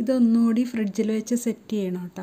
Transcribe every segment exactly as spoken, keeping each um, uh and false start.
ഇതൊന്നുകൂടി ഫ്രിഡ്ജിൽ വെച്ച് സെറ്റ് ചെയ്യണം കേട്ടോ.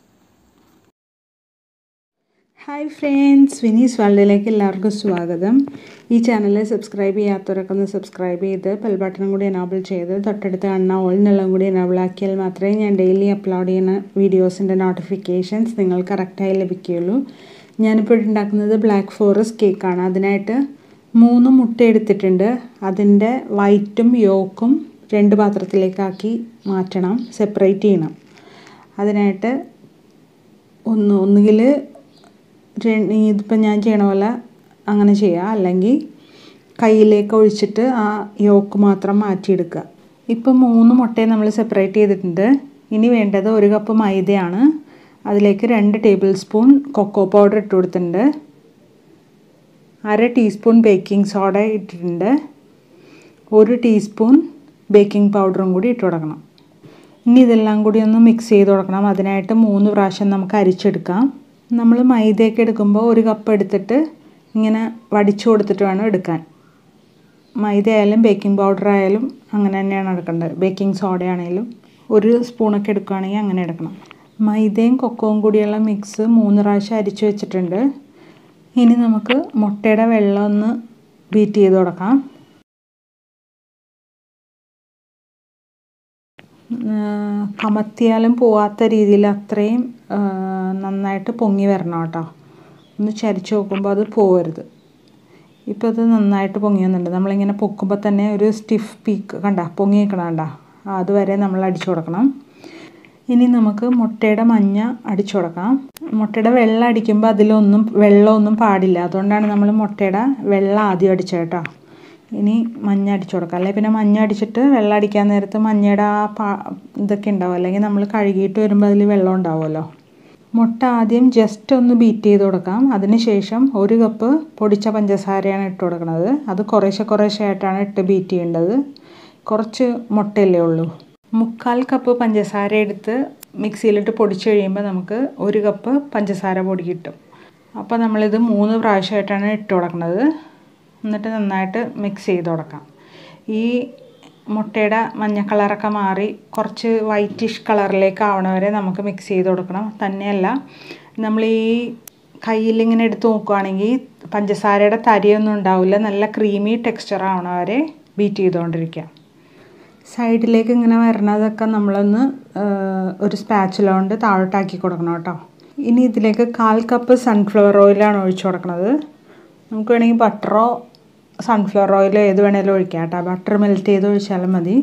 ഹായ് ഫ്രണ്ട്സ്, വിനീസ് വേൾഡിലേക്ക് എല്ലാവർക്കും സ്വാഗതം. ഈ ചാനൽ സബ്സ്ക്രൈബ് ചെയ്യാത്തവരൊക്കെ ഒന്ന് സബ്സ്ക്രൈബ് ചെയ്ത് ബെൽ ബട്ടണും കൂടി എനാബിൾ ചെയ്ത് തൊട്ടടുത്ത് കാണുന്ന ഓൾ എന്നുള്ളതും കൂടി എനാബിൾ ആക്കിയാൽ മാത്രമേ ഞാൻ ഡെയിലി അപ്ലോഡ് ചെയ്യുന്ന വീഡിയോസിൻ്റെ നോട്ടിഫിക്കേഷൻസ് നിങ്ങൾക്ക് കറക്റ്റായി ലഭിക്കുകയുള്ളൂ. ഞാനിപ്പോൾ ഉണ്ടാക്കുന്നത് ബ്ലാക്ക് ഫോറസ്റ്റ് കേക്കാണ്. അതിനായിട്ട് മൂന്ന് മുട്ട എടുത്തിട്ടുണ്ട്. അതിൻ്റെ വൈറ്റും യോക്കും രണ്ട് പാത്രത്തിലേക്കാക്കി മാറ്റണം, സെപ്പറേറ്റ് ചെയ്യണം. അതിനായിട്ട് ഒന്ന് ഒന്നുകിൽ ഇതിപ്പോൾ ഞാൻ ചെയ്യണ പോലെ അങ്ങനെ ചെയ്യുക, അല്ലെങ്കിൽ കയ്യിലേക്ക് ഒഴിച്ചിട്ട് ആ യോക്ക് മാത്രം മാറ്റിയെടുക്കുക. ഇപ്പോൾ മൂന്ന് മുട്ടയെ നമ്മൾ സെപ്പറേറ്റ് ചെയ്തിട്ടുണ്ട്. ഇനി വേണ്ടത് ഒരു കപ്പ് മൈദയാണ്. അതിലേക്ക് രണ്ട് ടേബിൾ സ്പൂൺ കൊക്കോ പൗഡർ ഇട്ട് കൊടുത്തിട്ടുണ്ട്. അര ടീസ്പൂൺ ബേക്കിംഗ് സോഡ ഇട്ടിട്ടുണ്ട്. ഒരു ടീസ്പൂൺ ബേക്കിംഗ് പൗഡറും കൂടി ഇട്ട് കൊടുക്കണം. ഇനി ഇതെല്ലാം കൂടി ഒന്ന് മിക്സ് ചെയ്ത് കൊടുക്കണം. അതിനായിട്ട് മൂന്ന് പ്രാവശ്യം നമുക്ക് അരിച്ചെടുക്കാം. നമ്മൾ മൈദയൊക്കെ എടുക്കുമ്പോൾ ഒരു കപ്പ് എടുത്തിട്ട് ഇങ്ങനെ വടിച്ചു കൊടുത്തിട്ട് വേണം എടുക്കാൻ. മൈദ ആയാലും ബേക്കിംഗ് പൗഡർ ആയാലും അങ്ങനെ തന്നെയാണ് എടുക്കേണ്ടത്. ബേക്കിംഗ് സോഡ ആണെങ്കിലും ഒരു സ്പൂണൊക്കെ എടുക്കുകയാണെങ്കിൽ അങ്ങനെ എടുക്കണം. മൈദയും കൊക്കോവും കൂടിയുള്ള മിക്സ് മൂന്ന് പ്രാവശ്യം അരിച്ചു വെച്ചിട്ടുണ്ട്. ഇനി നമുക്ക് മുട്ടയുടെ വെള്ളം ഒന്ന് ബീറ്റ് ചെയ്ത് കൊടുക്കാം. കമത്തിയാലും പോവാത്ത രീതിയിൽ അത്രയും നന്നായിട്ട് പൊങ്ങി വരണം കേട്ടോ. ഒന്ന് ചരിച്ച് നോക്കുമ്പോൾ അത് പോവരുത്. ഇപ്പോൾ അത് നന്നായിട്ട് പൊങ്ങി വന്നിട്ടുണ്ട്. നമ്മളിങ്ങനെ പൊക്കുമ്പോൾ തന്നെ ഒരു സ്റ്റിഫ് പീക്ക് കണ്ട പൊങ്ങി നിൽക്കണം കണ്ട, അതുവരെ നമ്മൾ അടിച്ചു കൊടുക്കണം. ഇനി നമുക്ക് മുട്ടയുടെ മഞ്ഞ അടിച്ചു കൊടുക്കാം. മുട്ടയുടെ വെള്ളം അടിക്കുമ്പോൾ അതിലൊന്നും വെള്ളമൊന്നും പാടില്ല. അതുകൊണ്ടാണ് നമ്മൾ മുട്ടയുടെ വെള്ളം ആദ്യം അടിച്ചത് കേട്ടോ. ഇനി മഞ്ഞ അടിച്ചു കൊടുക്കാം. അല്ലെങ്കിൽ പിന്നെ മഞ്ഞ അടിച്ചിട്ട് വെള്ളം അടിക്കാൻ നേരത്ത് മഞ്ഞയുടെ ആ പാ ഇതൊക്കെ ഉണ്ടാവും, അല്ലെങ്കിൽ നമ്മൾ കഴുകിയിട്ട് വരുമ്പോൾ അതിൽ വെള്ളം ഉണ്ടാവുമല്ലോ. മുട്ട ആദ്യം ജസ്റ്റ് ഒന്ന് ബീറ്റ് ചെയ്ത് കൊടുക്കാം. അതിന് ശേഷം ഒരു കപ്പ് പൊടിച്ച പഞ്ചസാരയാണ് ഇട്ട് കൊടുക്കുന്നത്. അത് കുറേശ്ശെ കുറേശ്ശെ ആയിട്ടാണ് ഇട്ട് ബീറ്റ് ചെയ്യേണ്ടത്. കുറച്ച് മുട്ടയല്ലേ ഉള്ളൂ. മുക്കാൽ കപ്പ് പഞ്ചസാര എടുത്ത് മിക്സിയിലിട്ട് പൊടിച്ച് കഴിയുമ്പോൾ നമുക്ക് ഒരു കപ്പ് പഞ്ചസാര പൊടി കിട്ടും. അപ്പോൾ നമ്മളിത് മൂന്ന് പ്രാവശ്യമായിട്ടാണ് ഇട്ട് കൊടുക്കുന്നത്. എന്നിട്ട് നന്നായിട്ട് മിക്സ് ചെയ്ത് കൊടുക്കാം. ഈ മുട്ടയുടെ മഞ്ഞ കളറൊക്കെ മാറി കുറച്ച് വൈറ്റിഷ് കളറിലേക്ക് ആവണ വരെ നമുക്ക് മിക്സ് ചെയ്ത് കൊടുക്കണം. തന്നെയല്ല, നമ്മൾ ഈ കയ്യിലിങ്ങനെ എടുത്ത് നോക്കുകയാണെങ്കിൽ പഞ്ചസാരയുടെ തരിയൊന്നും ഉണ്ടാവില്ല. നല്ല ക്രീമി ടെക്സ്ചർ ആവണ വരെ ബീറ്റ് ചെയ്തുകൊണ്ടിരിക്കുക. സൈഡിലേക്ക് ഇങ്ങനെ വരണതൊക്കെ നമ്മളൊന്ന് ഒരു സ്പാച്ചുല കൊണ്ട് താഴോട്ടാക്കി കൊടുക്കണം കേട്ടോ. ഇനി ഇതിലേക്ക് കാൽ കപ്പ് സൺഫ്ലവർ ഓയിലാണ് ഒഴിച്ചു കൊടുക്കുന്നത്. നമുക്ക് വേണമെങ്കിൽ ബട്ടറോ സൺഫ്ലവർ ഓയിലോ ഏത് വേണേലും ഒഴിക്കാം കേട്ടോ. ബട്ടർ മെൽറ്റ് ചെയ്ത് ഒഴിച്ചാലും മതി.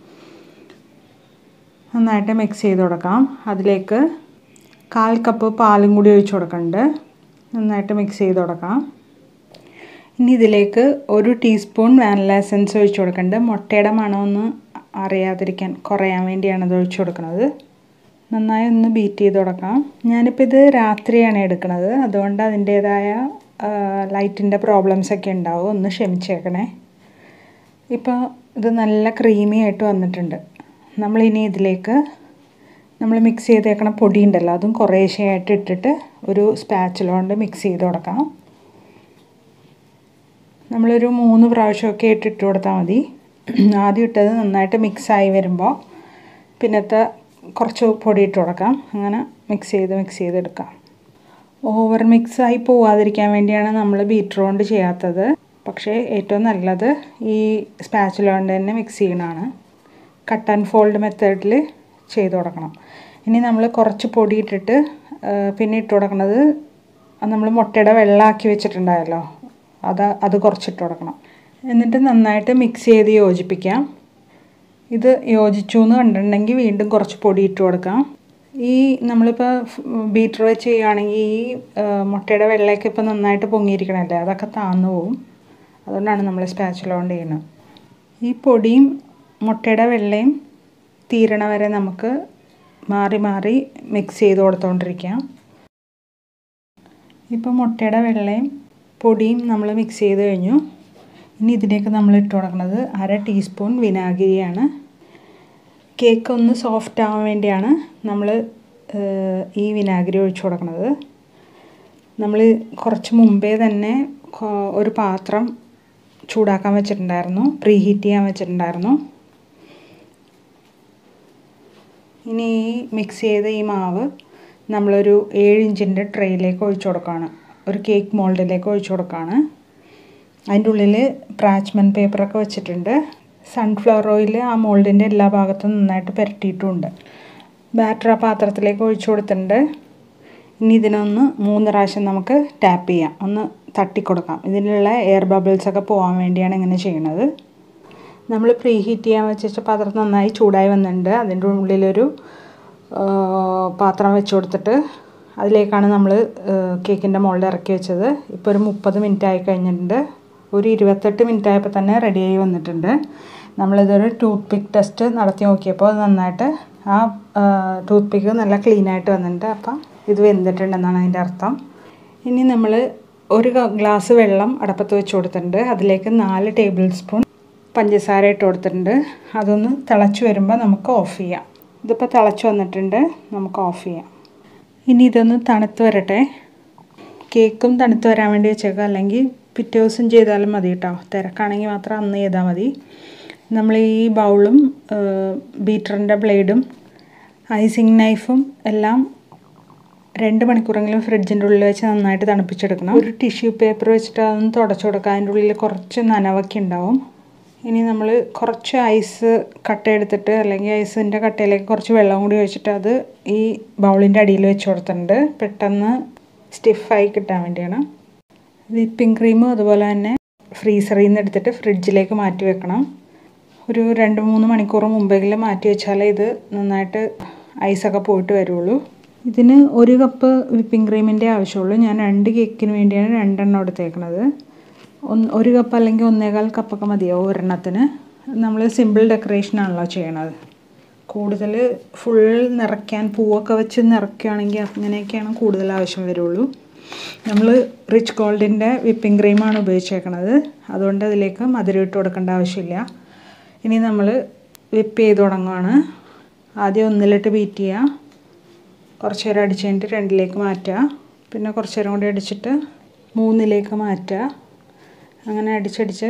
നന്നായിട്ട് മിക്സ് ചെയ്ത് കൊടുക്കാം. അതിലേക്ക് കാൽ കപ്പ് പാലും കൂടി ഒഴിച്ച് കൊടുക്കുന്നുണ്ട്. നന്നായിട്ട് മിക്സ് ചെയ്ത് കൊടുക്കാം. ഇനി ഇതിലേക്ക് ഒരു ടീസ്പൂൺ വാനില എസൻസ് ഒഴിച്ച് കൊടുക്കുന്നുണ്ട്. മുട്ടയുടെ മണമൊന്ന് അറിയാതിരിക്കാൻ കുറയാൻ വേണ്ടിയാണ് ഇത് ഒഴിച്ച് കൊടുക്കുന്നത്. നന്നായി ഒന്ന് ബീറ്റ് ചെയ്ത് കൊടുക്കാം. ഞാനിപ്പോൾ ഇത് രാത്രിയാണ് എടുക്കുന്നത്. അതുകൊണ്ട് അതിൻ്റേതായ ലൈറ്റിൻ്റെ പ്രോബ്ലംസൊക്കെ ഉണ്ടാവും, ഒന്ന് ക്ഷമിച്ചേക്കണേ. ഇപ്പോൾ ഇത് നല്ല ക്രീമി ആയിട്ട് വന്നിട്ടുണ്ട്. നമ്മളിനി ഇതിലേക്ക് നമ്മൾ മിക്സ് ചെയ്തേക്കണ പൊടി ഉണ്ടല്ലോ, അതും കുറേശ്ശെയായിട്ട് ഇട്ടിട്ട് ഒരു സ്പാച്ചുല കൊണ്ട് മിക്സ് ചെയ്ത് കൊടുക്കാം. നമ്മളൊരു മൂന്ന് പ്രാവശ്യമൊക്കെ ഇട്ടിട്ട് കൊടുത്താൽ മതി. ആദ്യം ഇട്ടത് നന്നായിട്ട് മിക്സായി വരുമ്പോൾ പിന്നത്തെ കുറച്ച് പൊടി ഇട്ട് കൊടുക്കാം. അങ്ങനെ മിക്സ് ചെയ്ത് മിക്സ് ചെയ്തെടുക്കാം. ഓവർ മിക്സായി പോവാതിരിക്കാൻ വേണ്ടിയാണ് നമ്മൾ ബീറ്റർ കൊണ്ട് ചെയ്യാത്തത്. പക്ഷേ ഏറ്റവും നല്ലത് ഈ സ്പാച്ചുല കൊണ്ട് തന്നെ മിക്സ് ചെയ്യണതാണ്. കട്ട് ആൻഡ് ഫോൾഡ് മെത്തേഡിൽ ചെയ്ത് കൊടുക്കണം. ഇനി നമ്മൾ കുറച്ച് പൊടി ഇട്ടിട്ട് പിന്നെ ഇട്ട് കൊടുക്കുന്നത് നമ്മൾ മുട്ടയുടെ വെള്ളമാക്കി വെച്ചിട്ടുണ്ടായല്ലോ, അത് അത് കുറച്ചിട്ട് കൊടുക്കണം. എന്നിട്ട് നന്നായിട്ട് മിക്സ് ചെയ്ത് യോജിപ്പിക്കാം. ഇത് യോജിച്ചു എന്ന് കണ്ടിട്ടുണ്ടെങ്കിൽ വീണ്ടും കുറച്ച് പൊടി ഇട്ട് കൊടുക്കാം. ഈ നമ്മളിപ്പോൾ ബീറ്റർ വെച്ച് ചെയ്യുകയാണെങ്കിൽ ഈ മുട്ടയുടെ വെള്ളയൊക്കെ ഇപ്പോൾ നന്നായിട്ട് പൊങ്ങിയിരിക്കണമല്ലേ, അതൊക്കെ താന്നു പോവും. അതുകൊണ്ടാണ് നമ്മൾ സ്പാച്ചുല കൊണ്ട് ചെയ്യുന്നത്. ഈ പൊടിയും മുട്ടയുടെ വെള്ളയും തീരണ വരെ നമുക്ക് മാറി മാറി മിക്സ് ചെയ്ത് കൊടുത്തുകൊണ്ടിരിക്കാം. ഇപ്പോൾ മുട്ടയുടെ വെള്ളയും പൊടിയും നമ്മൾ മിക്സ് ചെയ്ത് കഴിഞ്ഞു. ഇനി ഇതിലേക്ക് നമ്മൾ ഇട്ട് കൊടുക്കുന്നത് അര ടീസ്പൂൺ വിനാഗിരിയാണ്. കേക്ക് ഒന്ന് സോഫ്റ്റ് ആവാൻ വേണ്ടിയാണ് നമ്മൾ ഈ വിനാഗിരി ഒഴിച്ചു കൊടുക്കുന്നത്. നമ്മൾ കുറച്ച് മുമ്പേ തന്നെ ഒരു പാത്രം ചൂടാക്കാൻ വെച്ചിട്ടുണ്ടായിരുന്നു, പ്രീ ഹീറ്റ് ചെയ്യാൻ വെച്ചിട്ടുണ്ടായിരുന്നു. ഇനി ഈ മിക്സ് ചെയ്ത ഈ മാവ് നമ്മളൊരു ഏഴ് ഇഞ്ചിൻ്റെ ട്രേയിലേക്ക് ഒഴിച്ചു കൊടുക്കുകയാണ്. ഒരു കേക്ക് മോൾഡിലേക്ക് ഒഴിച്ചു കൊടുക്കുകയാണ്. അതിൻ്റെ ഉള്ളിൽ പ്രാച്ച്മെൻറ്റ് പേപ്പറൊക്കെ വെച്ചിട്ടുണ്ട്. സൺഫ്ലവർ ഓയിൽ ആ മോൾഡിൻ്റെ എല്ലാ ഭാഗത്തും നന്നായിട്ട് പുരട്ടിയിട്ടുമുണ്ട്. ബാറ്റർ ആ പാത്രത്തിലേക്ക് ഒഴിച്ചു കൊടുത്തിട്ടുണ്ട്. ഇനി ഇതിനൊന്ന് മൂന്ന് പ്രാവശ്യം നമുക്ക് ടാപ്പ് ചെയ്യാം, ഒന്ന് തട്ടിക്കൊടുക്കാം. ഇതിലുള്ള എയർ ബബിൾസൊക്കെ പോകാൻ വേണ്ടിയാണ് ഇങ്ങനെ ചെയ്യുന്നത്. നമ്മൾ പ്രീ ഹീറ്റ് ചെയ്യാൻ വെച്ച പാത്രം നന്നായി ചൂടായി വന്നിട്ടുണ്ട്. അതിൻ്റെ ഉള്ളിലൊരു പാത്രം വെച്ച് കൊടുത്തിട്ട് അതിലേക്കാണ് നമ്മൾ കേക്കിൻ്റെ മോൾഡ് ഇറക്കി വെച്ചത്. ഇപ്പോൾ ഒരു മുപ്പത് മിനിറ്റ് ആയി കഴിഞ്ഞിട്ടുണ്ട്. ഒരു ഇരുപത്തെട്ട് മിനിറ്റ് ആയപ്പോൾ തന്നെ റെഡിയായി വന്നിട്ടുണ്ട്. നമ്മളിതൊരു ടൂത്ത് പിക്ക് ടെസ്റ്റ് നടത്തി നോക്കിയപ്പോൾ നന്നായിട്ട് ആ ടൂത്ത് പിക്ക് നല്ല ക്ലീനായിട്ട് വന്നിട്ടുണ്ട്. അപ്പം ഇത് വെന്തിട്ടുണ്ടെന്നാണ് അതിൻ്റെ അർത്ഥം. ഇനി നമ്മൾ ഒരു ഗ്ലാസ് വെള്ളം അടപ്പത്ത് വെച്ച് കൊടുത്തിട്ടുണ്ട്. അതിലേക്ക് നാല് ടേബിൾ സ്പൂൺ പഞ്ചസാര ഇട്ട് കൊടുത്തിട്ടുണ്ട്. അതൊന്ന് തിളച്ച് വരുമ്പോൾ നമുക്ക് ഓഫ് ചെയ്യാം. ഇതിപ്പോൾ തിളച്ച് വന്നിട്ടുണ്ട്, നമുക്ക് ഓഫ് ചെയ്യാം. ഇനി ഇതൊന്ന് തണുത്ത് വരട്ടെ. കേക്കും തണുത്ത് വരാൻ വേണ്ടി വെച്ചേക്കാം, അല്ലെങ്കിൽ പിറ്റേ ദിവസം ചെയ്താലും മതി കേട്ടോ. തിരക്കാണെങ്കിൽ മാത്രം അന്ന് ചെയ്താൽ മതി. നമ്മൾ ഈ ബൗളും ബീറ്ററിൻ്റെ ബ്ലേഡും ഐസിങ് നൈഫും എല്ലാം രണ്ട് മണിക്കൂറെങ്കിലും ഫ്രിഡ്ജിൻ്റെ ഉള്ളിൽ വെച്ച് നന്നായിട്ട് തണുപ്പിച്ചെടുക്കണം. ഒരു ടിഷ്യൂ പേപ്പർ വെച്ചിട്ട് അതൊന്ന് തുടച്ചു കൊടുക്കുക. അതിൻ്റെ ഉള്ളിൽ കുറച്ച് നനവൊക്കെ ഉണ്ടാവും. ഇനി നമ്മൾ കുറച്ച് ഐസ് കട്ട എടുത്തിട്ട്, അല്ലെങ്കിൽ ഐസിൻ്റെ കട്ടയിലേക്ക് കുറച്ച് വെള്ളം കൂടി ഒഴിച്ചിട്ട് അത് ഈ ബൗളിൻ്റെ അടിയിൽ വെച്ച് കൊടുത്തിട്ടുണ്ട്. പെട്ടെന്ന് സ്റ്റിഫായി കിട്ടാൻ വേണ്ടിയാണ്. വിപ്പിംഗ് ക്രീമും അതുപോലെ തന്നെ ഫ്രീസറിൽ നിന്ന് എടുത്തിട്ട് ഫ്രിഡ്ജിലേക്ക് മാറ്റി വെക്കണം. ഒരു രണ്ട് മൂന്ന് മണിക്കൂർ മുമ്പെങ്കിലും മാറ്റി വെച്ചാലേ ഇത് നന്നായിട്ട് ഐസൊക്കെ പോയിട്ട് വരുള്ളൂ. ഇതിന് ഒരു കപ്പ് വിപ്പിംഗ് ക്രീമിൻ്റെ ആവശ്യമുള്ളൂ. ഞാൻ രണ്ട് കേക്കിന് വേണ്ടിയാണ് രണ്ടെണ്ണം എടുത്തേക്കണത്. ഒന്ന് ഒരു കപ്പ് അല്ലെങ്കിൽ ഒന്നേകാൽ കപ്പൊക്കെ മതിയാവും ഒരെണ്ണത്തിന്. നമ്മൾ സിമ്പിൾ ഡെക്കറേഷനാണല്ലോ ചെയ്യണത്. കൂടുതൽ ഫുൾ നിറയ്ക്കാൻ പൂവൊക്കെ വെച്ച് നിറയ്ക്കുകയാണെങ്കിൽ അങ്ങനെയൊക്കെയാണ് കൂടുതൽ ആവശ്യം വരുള്ളൂ. നമ്മൾ റിച്ച് ഗോൾഡിൻ്റെ വിപ്പിംഗ് ക്രീമാണ് ഉപയോഗിച്ചേക്കണത്. അതുകൊണ്ട് അതിലേക്ക് മധുരം ഇട്ട് കൊടുക്കേണ്ട ആവശ്യമില്ല. ഇനി നമ്മൾ വിപ്പ് ചെയ്ത് തുടങ്ങുകയാണ്. ആദ്യം ഒന്നിലിട്ട് ബീറ്റ് ചെയ്യുക, കുറച്ച് നേരം അടിച്ച് കഴിഞ്ഞിട്ട് രണ്ടിലേക്ക് മാറ്റുക, പിന്നെ കുറച്ച് നേരം കൂടി അടിച്ചിട്ട് മൂന്നിലേക്ക് മാറ്റുക. അങ്ങനെ അടിച്ചടിച്ച്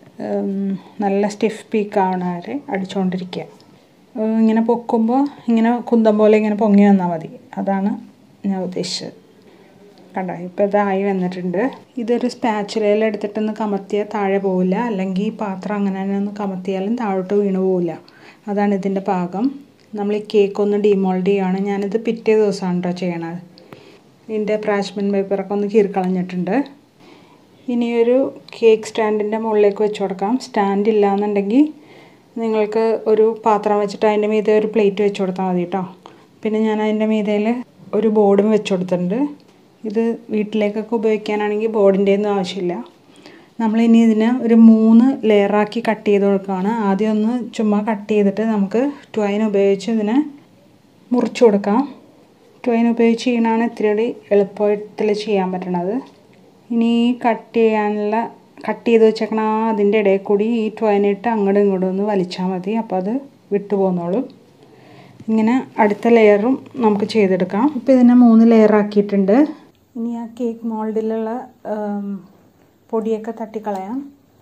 നല്ല സ്റ്റിഫ് പീക്ക് ആവണ വരെ അടിച്ചുകൊണ്ടിരിക്കുക. ഇങ്ങനെ പൊക്കുമ്പോൾ ഇങ്ങനെ കുന്തം പോലെ ഇങ്ങനെ പൊങ്ങി വന്നാൽ മതി. അതാണ് ഞാൻ ഉദ്ദേശിച്ചത്. കണ്ടോ, ഇപ്പോൾ ഇതായി വന്നിട്ടുണ്ട്. ഇതൊരു സ്പാച്ചുലയിൽ എടുത്തിട്ടൊന്ന് കമത്തിയാൽ താഴെ പോവില്ല, അല്ലെങ്കിൽ ഈ പാത്രം അങ്ങനെ തന്നെ ഒന്ന് കമത്തിയാലും താഴോട്ട് വീണ് പോവില്ല. അതാണ് ഇതിൻ്റെ പാകം. നമ്മൾ ഈ കേക്ക് ഒന്ന് ഡിമോൾഡ് ചെയ്യുകയാണ്. ഞാനിത് പിറ്റേ ദിവസമാണ് കേട്ടോ ചെയ്യണത്. ഇതിൻ്റെ പ്രാച്ച്മെൻറ്റ് പേപ്പറൊക്കെ ഒന്ന് കീറിക്കളഞ്ഞിട്ടുണ്ട്. ഇനിയൊരു കേക്ക് സ്റ്റാൻഡിൻ്റെ മുകളിലേക്ക് വെച്ച് കൊടുക്കാം. സ്റ്റാൻഡ് ഇല്ലയെന്നുണ്ടെങ്കിൽ നിങ്ങൾക്ക് ഒരു പാത്രം വെച്ചിട്ട് അതിൻ്റെ മീതെ ഒരു പ്ലേറ്റ് വെച്ച് കൊടുത്താൽ മതി കേട്ടോ. പിന്നെ ഞാൻ അതിൻ്റെ മീതയിൽ ഒരു ബോർഡും വെച്ച് കൊടുത്തിട്ടുണ്ട്. ഇത് വീട്ടിലേക്കൊക്കെ ഉപയോഗിക്കാനാണെങ്കിൽ ബോർഡിൻ്റെ ഒന്നും ആവശ്യമില്ല. നമ്മളിനി ഇതിനെ ഒരു മൂന്ന് ലെയറാക്കി കട്ട് ചെയ്ത് കൊടുക്കുകയാണ്. ആദ്യം ഒന്ന് ചുമ്മാ കട്ട് ചെയ്തിട്ട് നമുക്ക് ട്വൈൻ ഉപയോഗിച്ച് ഇതിനെ മുറിച്ച് കൊടുക്കാം. ട്വൈൻ ഉപയോഗിച്ച് ചെയ്യണതാണ് ഇത്തിരി കൂടി എളുപ്പത്തിൽ ചെയ്യാൻ പറ്റണത്. ഇനി കട്ട് ചെയ്യാനുള്ള കട്ട് ചെയ്ത് വെച്ചേക്കണ അതിൻ്റെ ഇടയിൽ കൂടി ഈ ട്വൈനിട്ട് അങ്ങോട്ടും ഇങ്ങോട്ടും ഒന്ന് വലിച്ചാൽ മതി. അപ്പോൾ അത് വിട്ടു പോന്നോളും. ഇങ്ങനെ അടുത്ത ലെയറും നമുക്ക് ചെയ്തെടുക്കാം. ഇപ്പോൾ ഇതിനെ മൂന്ന് ലെയറാക്കിയിട്ടുണ്ട്. ഇനി ആ കേക്ക് മോൾഡിലുള്ള പൊടിയൊക്കെ തട്ടിക്കളയാം.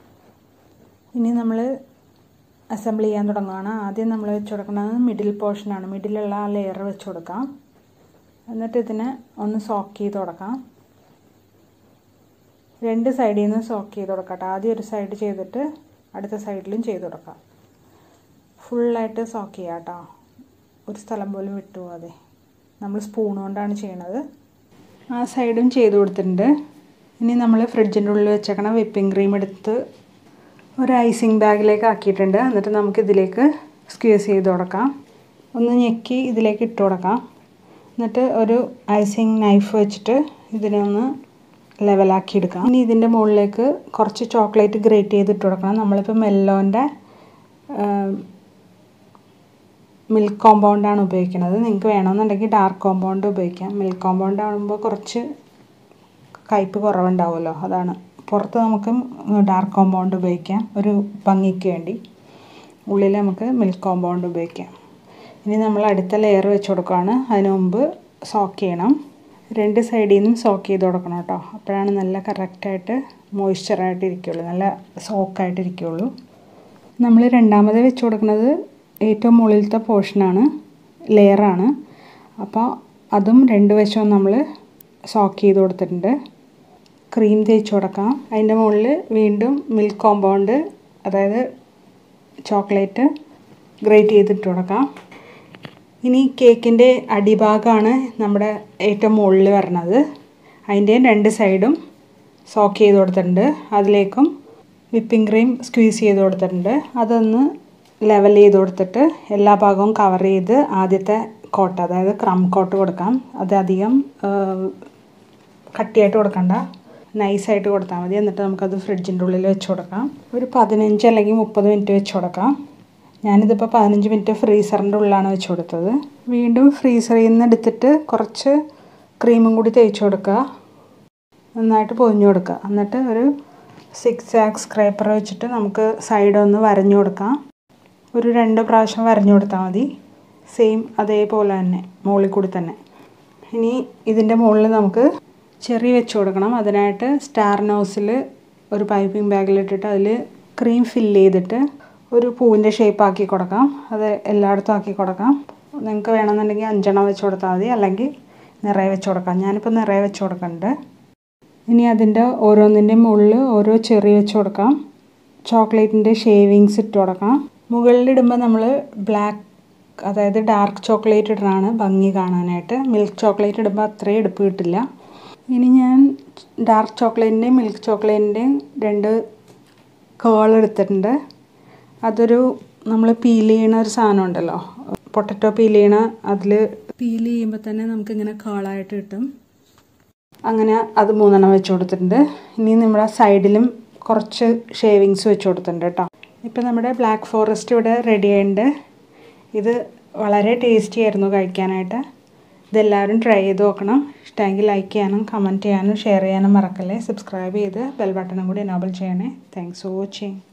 ഇനി നമ്മൾ അസംബിൾ ചെയ്യാൻ തുടങ്ങുകയാണ്. ആദ്യം നമ്മൾ വെച്ച് കൊടുക്കുന്നത് മിഡിൽ പോർഷനാണ്. മിഡിലുള്ള ആ ലെയർ വെച്ച് കൊടുക്കാം. എന്നിട്ട് ഇതിനെ ഒന്ന് സോക്ക് ചെയ്ത് കൊടുക്കാം. രണ്ട് സൈഡിൽ നിന്ന് സോക്ക് ചെയ്ത് കൊടുക്കട്ടെ. ആദ്യം ഒരു സൈഡ് ചെയ്തിട്ട് അടുത്ത സൈഡിലും ചെയ്ത് കൊടുക്കാം. ഫുള്ളായിട്ട് സോക്ക് ചെയ്യാം കേട്ടോ. ഒരു സ്ഥലം പോലും വിട്ടുപോകാതെ. നമ്മൾ സ്പൂൺ കൊണ്ടാണ് ചെയ്യണത്. ആ സൈഡും ചെയ്ത് കൊടുത്തിട്ടുണ്ട്. ഇനി നമ്മൾ ഫ്രിഡ്ജിൻ്റെ ഉള്ളിൽ വെച്ചേക്കണ വിപ്പിംഗ് ക്രീം എടുത്ത് ഒരു ഐസിങ് ബാഗിലേക്ക് ആക്കിയിട്ടുണ്ട്. എന്നിട്ട് നമുക്കിതിലേക്ക് സ്ക്വീസ് ചെയ്ത് കൊടുക്കാം. ഒന്ന് ഞെക്കി ഇതിലേക്ക് ഇട്ട് കൊടുക്കാം. എന്നിട്ട് ഒരു ഐസിങ് നൈഫ് വെച്ചിട്ട് ഇതിനെ ഒന്ന് ലെവലാക്കി എടുക്കാം. ഇനി ഇതിൻ്റെ മുകളിലേക്ക് കുറച്ച് ചോക്ലേറ്റ് ഗ്രേറ്റ് ചെയ്ത് ഇട്ട് കൊടുക്കണം. നമ്മളിപ്പോൾ മെല്ലോൻ്റെ മിൽക്ക് കോമ്പൗണ്ടാണ് ഉപയോഗിക്കുന്നത്. നിങ്ങൾക്ക് വേണമെന്നുണ്ടെങ്കിൽ ഡാർക്ക് കോമ്പൗണ്ട് ഉപയോഗിക്കാം. മിൽക്ക് കോമ്പൗണ്ട് ആകുമ്പോൾ കുറച്ച് കയ്പ്പ് കുറവുണ്ടാവുമല്ലോ, അതാണ്. പുറത്ത് നമുക്ക് ഡാർക്ക് കോമ്പൗണ്ട് ഉപയോഗിക്കാം ഒരു ഭംഗിക്ക് വേണ്ടി. ഉള്ളിൽ നമുക്ക് മിൽക്ക് കോമ്പൗണ്ട് ഉപയോഗിക്കാം. ഇനി നമ്മൾ അടുത്ത ലെയർ വെച്ച് കൊടുക്കുകയാണ്. അതിന് മുമ്പ് സോക്ക് ചെയ്യണം. രണ്ട് സൈഡിൽ നിന്നും സോക്ക് ചെയ്ത് കൊടുക്കണം കേട്ടോ. അപ്പോഴാണ് നല്ല കറക്റ്റായിട്ട് മോയ്സ്ചറായിട്ട് ഇരിക്കുകയുള്ളൂ, നല്ല സോക്കായിട്ട് ഇരിക്കുകയുള്ളൂ. നമ്മൾ രണ്ടാമത് വെച്ച് കൊടുക്കുന്നത് ഏറ്റവും മുകളിലത്തെ പോർഷനാണ്. ലെയറാണ്. അപ്പോൾ അതും രണ്ട് വശവും നമ്മൾ സോക്ക് ചെയ്ത് കൊടുത്തിട്ടുണ്ട്. ക്രീം തേച്ച് കൊടുക്കാം. അതിൻ്റെ മുകളിൽ വീണ്ടും മിൽക്ക് കോമ്പൗണ്ട്, അതായത് ചോക്ലേറ്റ് ഗ്രേറ്റ് ചെയ്തിട്ട് കൊടുക്കാം. ഇനി കേക്കിൻ്റെ അടിഭാഗമാണ് നമ്മുടെ ഏറ്റവും മുകളിൽ വരണത്. അതിൻ്റെ രണ്ട് സൈഡും സോക്ക് ചെയ്ത് കൊടുത്തിട്ടുണ്ട്. അതിലേക്കും വിപ്പിംഗ് ക്രീം സ്ക്വീസ് ചെയ്ത് കൊടുത്തിട്ടുണ്ട്. അതൊന്ന് ലെവൽ ചെയ്ത് കൊടുത്തിട്ട് എല്ലാ ഭാഗവും കവർ ചെയ്ത് ആദ്യത്തെ കോട്ട്, അതായത് ക്രം കോട്ട് കൊടുക്കാം. അത് അധികം കട്ടിയായിട്ട് കൊടുക്കണ്ട, നൈസായിട്ട് കൊടുത്താൽ മതി. എന്നിട്ട് നമുക്കത് ഫ്രിഡ്ജിൻ്റെ ഉള്ളിൽ വെച്ച് കൊടുക്കാം. ഒരു പതിനഞ്ച് അല്ലെങ്കിൽ മുപ്പത് മിനിറ്റ് വെച്ച് കൊടുക്കാം. ഞാനിതിപ്പോൾ പതിനഞ്ച് മിനിറ്റ് ഫ്രീസറിൻ്റെ ഉള്ളിലാണ് വെച്ച് കൊടുത്തത്. വീണ്ടും ഫ്രീസറിൽ നിന്ന് എടുത്തിട്ട് കുറച്ച് ക്രീമും കൂടി തേച്ച് കൊടുക്കുക. നന്നായിട്ട് പൊതിഞ്ഞ് കൊടുക്കുക. എന്നിട്ട് ഒരു സിക്സ് ആക്ക് സ്ക്രേപ്പർ വെച്ചിട്ട് നമുക്ക് സൈഡൊന്ന് വരഞ്ഞു കൊടുക്കാം. ഒരു രണ്ട് പ്രാവശ്യം വരഞ്ഞു കൊടുത്താൽ മതി. സെയിം അതേപോലെ തന്നെ മുകളിൽ കൂടി തന്നെ. ഇനി ഇതിൻ്റെ മുകളിൽ നമുക്ക് ചെറി വെച്ച് കൊടുക്കണം. അതിനായിട്ട് സ്റ്റാർ നോസിൽ ഒരു പൈപ്പിംഗ് ബാഗിലിട്ടിട്ട് അതിൽ ക്രീം ഫില്ല് ചെയ്തിട്ട് ഒരു പൂവിൻ്റെ ഷേപ്പ് ആക്കി കൊടുക്കാം. അത് എല്ലായിടത്തും ആക്കി കൊടുക്കാം. നിങ്ങൾക്ക് വേണമെന്നുണ്ടെങ്കിൽ അഞ്ചെണ്ണം വെച്ച് കൊടുത്താൽ മതി, അല്ലെങ്കിൽ നിറയെ വെച്ച് കൊടുക്കാം. ഞാനിപ്പോൾ നിറയെ വെച്ച് കൊടുക്കുന്നുണ്ട്. ഇനി അതിൻ്റെ ഓരോന്നിൻ്റെയും മുകളിൽ ഓരോ ചെറി വെച്ച് കൊടുക്കാം. ചോക്ലേറ്റിൻ്റെ ഷേവിങ്സ് ഇട്ട് കൊടുക്കാം. മുകളിലിടുമ്പോൾ നമ്മൾ ബ്ലാക്ക്, അതായത് ഡാർക്ക് ചോക്ലേറ്റ് ഇടണതാണ് ഭംഗി കാണാനായിട്ട്. മിൽക്ക് ചോക്ലേറ്റ് ഇടുമ്പോൾ അത്രയും എടുപ്പ് കിട്ടില്ല. ഇനി ഞാൻ ഡാർക്ക് ചോക്ലേറ്റിൻ്റെയും മിൽക്ക് ചോക്ലേറ്റിൻ്റെയും രണ്ട് കേൾ എടുത്തിട്ടുണ്ട്. അതൊരു നമ്മൾ പീൽ ചെയ്യണ ഒരു സാധനം ഉണ്ടല്ലോ, പൊട്ടറ്റോ പീൽ ചെയ്യണ, അതിൽ പീൽ ചെയ്യുമ്പോൾ തന്നെ നമുക്കിങ്ങനെ കേളായിട്ട് കിട്ടും. അങ്ങനെ അത് മൂന്നെണ്ണം വെച്ച് കൊടുത്തിട്ടുണ്ട്. ഇനി നമ്മുടെ സൈഡിലും കുറച്ച് ഷേവിങ്സ് വെച്ച് കൊടുത്തിട്ടുണ്ട് കേട്ടോ. ഇപ്പം നമ്മുടെ ബ്ലാക്ക് ഫോറസ്റ്റ് ഇവിടെ റെഡി ആയിട്ടുണ്ട്. ഇത് വളരെ ടേസ്റ്റി ആയിരുന്നു കഴിക്കാനായിട്ട്. ഇതെല്ലാവരും ട്രൈ ചെയ്ത് നോക്കണം. ഇഷ്ടമെങ്കിൽ ലൈക്ക് ചെയ്യാനും കമൻറ്റ് ചെയ്യാനും ഷെയർ ചെയ്യാനും മറക്കല്ലേ. സബ്സ്ക്രൈബ് ചെയ്ത് ബെൽ ബട്ടണും കൂടി എനേബിൾ ചെയ്യണേ. Thanks for watching.